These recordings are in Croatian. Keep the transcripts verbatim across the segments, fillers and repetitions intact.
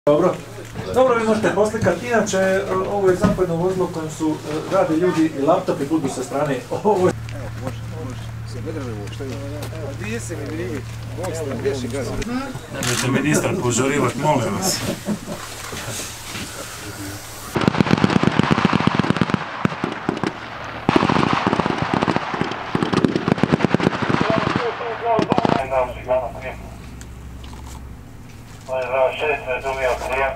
Dobro, dobro vi možete poslikati, inače ovo je zapovjedno vozilo kojem su rade ljudi i laptopi budu sa strane. Ovo je... Evo, može, može, se ne drži ovo, što ima? Evo, gdje si mi brivi, Bog ste, gdje si gaza? Nemojte ministar požurivat, molim vas. šest me dobija prijem.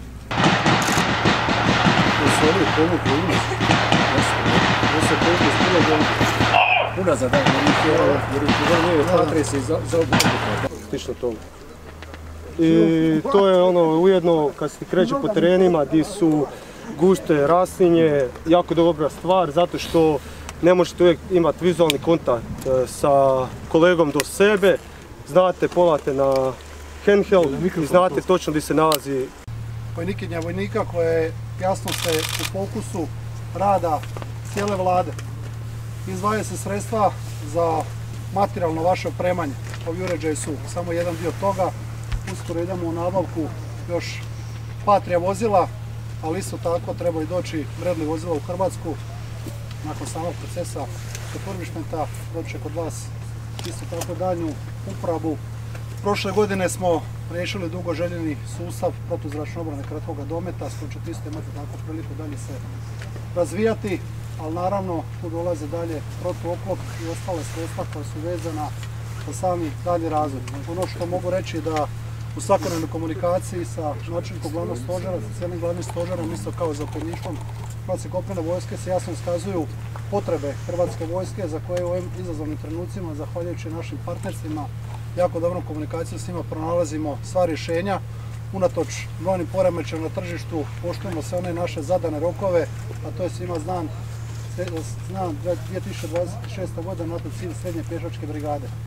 To su oni povukli unos. To se povukli s prilogom unazad, jer ih nije patresi za obuku. Slično tomu. I to je ono ujedno kad se kreće po terenima gdje su guste raslinje, jako dobra stvar zato što ne možete uvijek imati vizualni kontakt sa kolegom do sebe, znate, polate na handheld i znate točno gdje se nalazi. Vojnikinja vojnika koja je jasno se u fokusu rada cijele vlade. Izdvaja se sredstva za materijalno vaše opremanje. Ovi uređaji su samo jedan dio toga. Uskoro idemo u nabavku još Patria vozila, ali isto tako treba i doći Bradley vozila u Hrvatsku. Nakon samog procesa refurbishmenta doći kod vas isto tako daljnju uporabu. Prošle godine smo riješili dugo željeni sustav protuzračne obrane kratkog dometa, s kojim ćete isto imati tako priliku dalje se razvijati, ali naravno tu dolaze dalje protuoklop i ostale sredstva koja su vezana za sami dalji razvoj. Ono što mogu reći da u svakodnevnoj komunikaciji sa načelnikom glavnog stožera, sa cijelim glavnim stožerom, isto kao zapovjedništvom Hrvatske kopnene vojske se jasno iskazuju potrebe Hrvatske vojske za koje u ovim izazovnim trenucima, zahvaljujući našim partnerstvima, jako dobrom komunikaciju s njima pronalazimo sva rješenja. Unatoč brojnim poremećajima na tržištu poštujemo sve one naše zadane rokove, a to je svima znan, znan dvije tisuće dvadeset šesta. godina NATO cilj srednje pješačke brigade.